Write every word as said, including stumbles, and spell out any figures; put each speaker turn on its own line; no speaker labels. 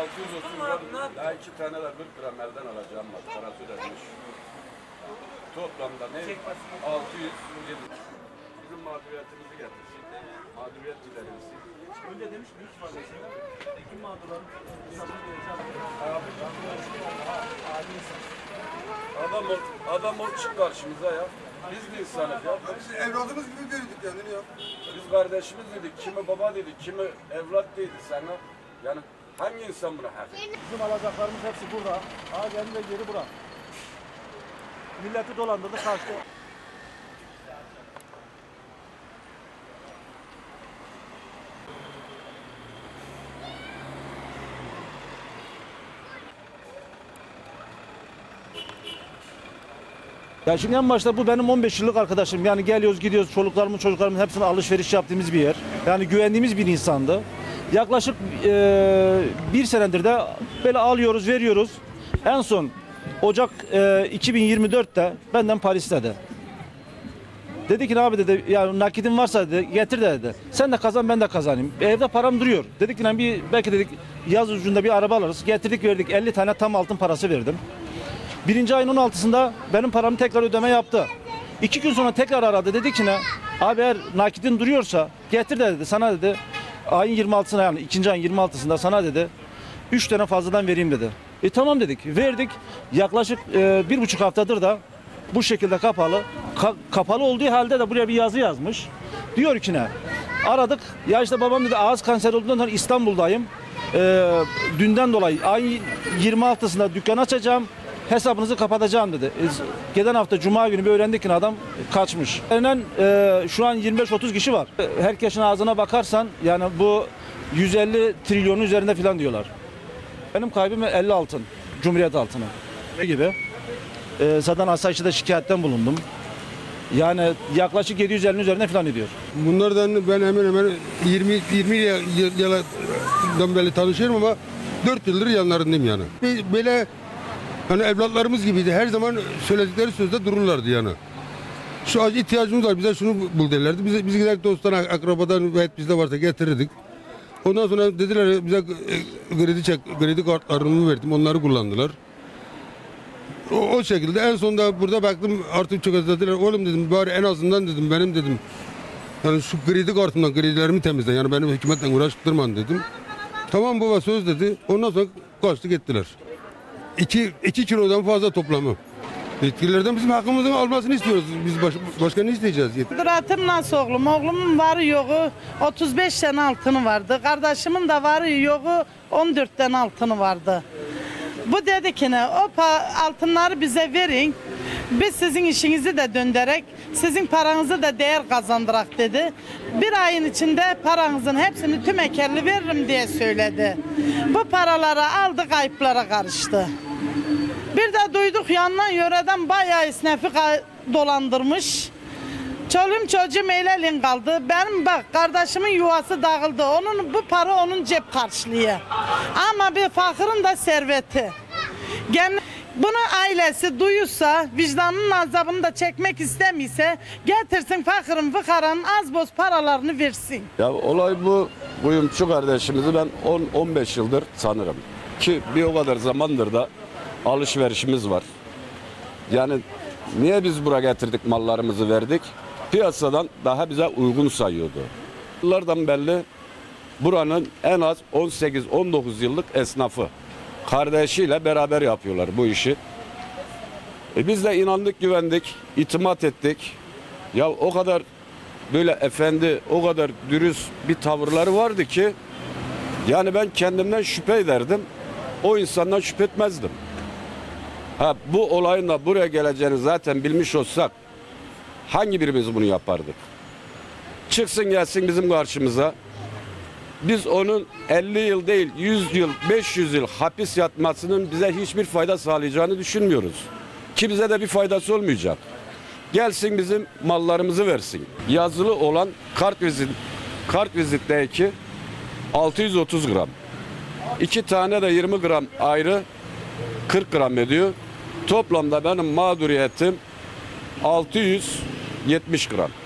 altı yüz otuz gram, daha iki tane de kırk gram elden alacağım bak, parası ödenmiş. Toplamda ne? altı yüz yirmi. Bizim mağduriyetimizi getirsin. Mağduriyet giderilsin.
Önce demiş mi hiç vazgeçmiyor. Ekim mağdurların hesabını vereceğim.
Adam ol, adam ol çık karşımıza ya. Biz de insanız ya.
Biz evladımız gibi görüldük kendini ya.
Biz kardeşimiz dedik, kimi baba dedik, kimi evlat dedi sana. Yani hangi insan buna hak ediyor?
Bizim alacaklarımız hepsi burada. Aa geldi de geri bura. Milleti dolandırdı kaçtı.
Ya şimdi en başta bu benim on beş yıllık arkadaşım. Yani geliyoruz gidiyoruz çoluklarımın çocuklarımın hepsine alışveriş yaptığımız bir yer. Yani güvendiğimiz bir insandı. Yaklaşık e, bir senedir de böyle alıyoruz veriyoruz. En son Ocak e, iki bin yirmi dört'te benden Paris'te dedi ki abi dedi yani nakidin varsa dedi getir de dedi. Sen de kazan ben de kazanayım. Evde param duruyor. Dedik ki bir belki dedik yaz ucunda bir araba alırız. Getirdik verdik elli tane tam altın parası verdim. Birinci ayın on altısında benim paramı tekrar ödeme yaptı. İki gün sonra tekrar aradı. Dedi ki ne? Abi eğer nakidin duruyorsa getir de dedi. Sana dedi ayın yirmi altısına yani ikinci ayın yirmi altısında sana dedi üç tane fazladan vereyim dedi. E tamam dedik. Verdik. Yaklaşık e, bir buçuk haftadır da bu şekilde kapalı. Ka kapalı olduğu halde de buraya bir yazı yazmış. Diyor ki ne? Aradık. Ya işte babam dedi ağız kanseri olduğundan sonra İstanbul'dayım. E, dünden dolayı ayın yirmi altısında dükkan açacağım. Hesabınızı kapatacağım dedi. E, geçen hafta Cuma günü bir öğrendik ki adam kaçmış. Yani, e, şu an yirmi beş otuz kişi var. Herkesin ağzına bakarsan yani bu yüz elli trilyonun üzerinde falan diyorlar. Benim kaybım elli altın. Cumhuriyet altını. Ne gibi? E, zaten asayişte şikayetten bulundum. Yani yaklaşık yedi yüz ellinin üzerinde falan ediyor.
Bunlardan ben hemen hemen yirmi yirmi yıldan beri tanışıyorum ama dört yıldır yanlarındayım yani. Böyle hani evlatlarımız gibiydi. Her zaman söyledikleri sözde dururlardı yani. Şu acı ihtiyacımız var. Bize şunu bul derlerdi. Bize, biz giderek dosttan, akrabadan ve bizde varsa getirirdik. Ondan sonra dediler bize kredi çek, kredi kartlarını verdim. Onları kullandılar. O, o şekilde en sonunda burada baktım artık çok özlediler. Oğlum dedim bari en azından dedim benim dedim. Yani şu kredi kartımdan kredilerimi temizle. Yani benim hükümetle uğraştırman dedim. Tamam baba söz dedi. Ondan sonra kaçtı gittiler. İki, iki kilodan fazla toplamı. Yetkililerden bizim hakkımızın almasını istiyoruz. Biz baş, başka ne isteyeceğiz?
Duratım nasıl oğlum? Oğlumun varı yoğu otuz beş tane altını vardı. Kardeşimin de varı yoğu on dört tane altını vardı. Bu dedi ki ne? O altınları bize verin. Biz sizin işinizi de döndürerek, sizin paranızı da değer kazandırak dedi. Bir ayın içinde paranızın hepsini tüm ekerli veririm diye söyledi. Bu paraları aldı kayıplara karıştı. Bir de duyduk yandan yöreden bayağı esnafı dolandırmış. Çoluğum çocuğum eylelin kaldı. Benim bak kardeşimin yuvası dağıldı. Onun bu para onun cep karşılıyor. Ama bir fakirin de serveti. Gene bunu ailesi duyursa, vicdanının azabını da çekmek istemiyorsa getirsin fakirin fıkaranın az boz paralarını versin.
Ya olay bu. Kuyumcu kardeşimizi ben on on beş yıldır tanırım. Ki bir o kadar zamandır da alışverişimiz var. Yani niye biz buraya getirdik mallarımızı verdik? Piyasadan daha bize uygun sayıyordu. Yıllardan belli buranın en az on sekiz on dokuz yıllık esnafı. Kardeşiyle beraber yapıyorlar bu işi. E biz de inandık, güvendik, itimat ettik. Ya o kadar böyle efendi, o kadar dürüst bir tavırları vardı ki yani ben kendimden şüphe ederdim. O insandan şüphe etmezdim. Ha, bu olayın da buraya geleceğini zaten bilmiş olsak hangi birimiz bunu yapardık? Çıksın gelsin bizim karşımıza. Biz onun elli yıl değil yüz yıl, beş yüz yıl hapis yatmasının bize hiçbir fayda sağlayacağını düşünmüyoruz. Ki bize de bir faydası olmayacak. Gelsin bizim mallarımızı versin. Yazılı olan kart vizit, kart vizitteki altı yüz otuz gram. İki tane de yirmi gram ayrı kırk gram ediyor. Toplamda benim mağduriyetim altı yüz yetmiş gram.